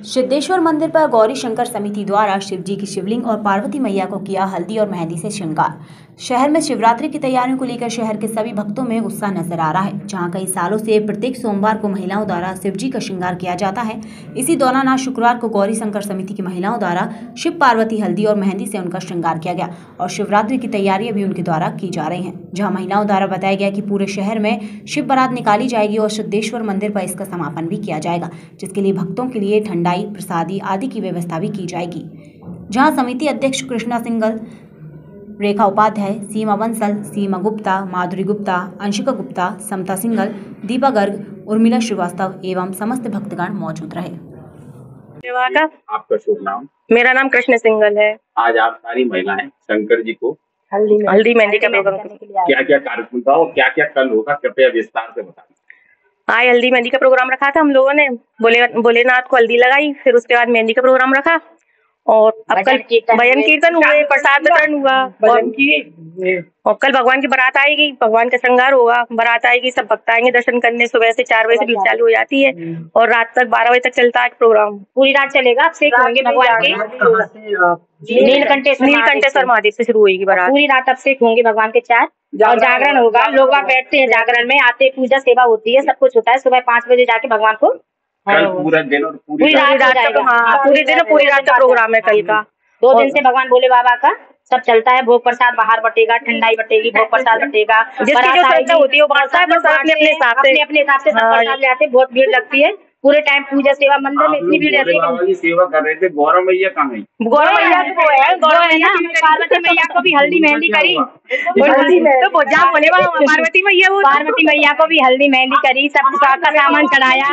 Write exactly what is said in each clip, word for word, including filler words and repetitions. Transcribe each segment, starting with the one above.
सिद्धेश्वर मंदिर पर गौरी शंकर समिति द्वारा शिव जी की शिवलिंग और पार्वती मैया को किया हल्दी और मेहंदी से श्रृंगार। शहर में शिवरात्रि की तैयारियों को लेकर शहर के सभी भक्तों में उत्साह नजर आ रहा है। जहां कई सालों से प्रत्येक सोमवार को महिलाओं द्वारा शिव जी का श्रृंगार किया जाता है। इसी दौरान आज शुक्रवार को गौरी शंकर समिति की महिलाओं द्वारा शिव पार्वती हल्दी और मेहंदी से उनका श्रृंगार किया गया और शिवरात्रि की तैयारियां भी उनके द्वारा की जा रही हैं। जहाँ महिलाओं द्वारा बताया गया कि पूरे शहर में शिव बारात निकाली जाएगी और सिद्धेश्वर मंदिर पर इसका समापन भी किया जाएगा, जिसके लिए भक्तों के लिए ठंडाई, प्रसादी आदि की व्यवस्था भी की जाएगी। जहां समिति अध्यक्ष कृष्णा सिंगल, रेखा उपाध्याय, सीमा बंसल, सीमा गुप्ता, माधुरी गुप्ता, अंशिका गुप्ता, समता सिंगल, दीपा गर्ग, उर्मिला श्रीवास्तव एवं समस्त भक्तगण मौजूद रहे। आपका शुभ नाम? मेरा नाम कृष्ण सिंगल है। आज आप सारी महिलाएं शंकर जी को हल्दी हल्दी मेहंदी का प्रोग्राम, क्या क्या कार्यक्रम था और क्या क्या कल होगा, कृपया विस्तार से बताएं। आज हल्दी मेहंदी का प्रोग्राम रखा था हम लोगों ने। बोले भोलेनाथ को हल्दी लगाई, फिर उसके बाद मेहंदी का प्रोग्राम रखा और अब कल भजन कीर्तन हुए, प्रसाद वितरण हुआ और, और कल भगवान की बारात आएगी, भगवान का श्रृंगार होगा, बारात आएगी, सब भक्त आएंगे दर्शन करने। सुबह से चार बजे से भीड़ चालू हो जाती है और रात तक बारह बजे तक चलता है प्रोग्राम। पूरी रात चलेगा। अभिषेक होंगे भगवान के नीलकंठेश्वर नीलकंठेश्वर महादेव से शुरू होगी बारात। पूरी रात अभिषेक होंगे भगवान के चार और जागरण होगा। लोग वहाँ बैठते हैं, जागरण में आते, पूजा सेवा होती है, सब कुछ होता है। सुबह पाँच बजे जाके भगवान को कल पूरा दिन और पूरी पूरी रात रात का हाँ, पूरे दिन और पूरी रात का प्रोग्राम है कल का। दो दिन से भगवान भोले बाबा का सब चलता है। भोग प्रसाद बाहर बटेगा, ठंडाई बटेगी, भोग प्रसाद बटेगा, जिसकी जो श्रद्धा होती है वो बांटता है प्रसाद अपने अपने हिसाब से, अपने अपने हिसाब से सब प्रसाद ले आते हैं। बहुत भीड़ लगती है पूरे टाइम पूजा सेवा मंदिर में, इतनी भीड़ रहती है। की सेवा कर रहे थे, गौरव मैया कहाँ गई? गौरव मैया को है, गौरव मैया पार्वती मैया को भी हल्दी मेहंदी करी। तो जहाँ बोले पार्वती मैया, वो पार्वती मैया को भी हल्दी मेहंदी करी, सब का सामान चढ़ाया।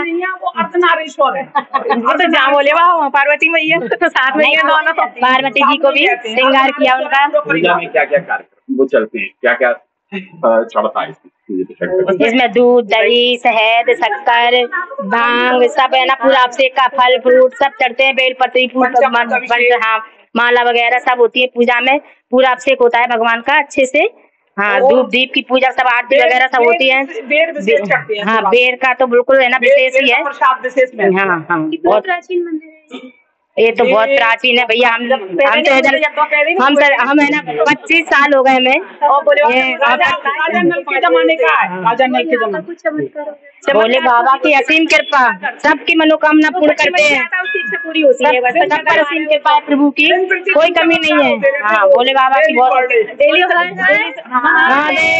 वो तो जहाँ बोले वहाँ पार्वती मैया तो साथ में दोनों। पार्वती जी को भी श्रृंगार किया उनका। पूजा में क्या क्या कार्यक्रम वो चलते हैं, क्या क्या चढ़ता है इसमें? दूध, दही, शहद, शक्कर, भांग, सब है ना। पूरा अभिषेक का फल फ्रूट सब चढ़ते हैं। बेलपत्री, फूल, हाँ, माला वगैरह सब होती है पूजा में। पूरा अभिषेक होता है भगवान का अच्छे से। हाँ, धूप दीप की पूजा सब, आरती वगैरह सब होती है। हाँ, बेर का तो बिल्कुल है ना, विशेष ही है। हाँ हाँ, बहुत प्राचीन मंदिर है ये तो, बहुत प्राचीन है भैया। हम हम तो हम हम है ना पच्चीस साल हो गए हमें। भोले बाबा की असीम कृपा, सबकी मनोकामना पूर्ण करते हैं, पूरी होती है। सब पर असीम कृपा है प्रभु की, कोई कमी नहीं है। हाँ, भोले बाबा की बहुत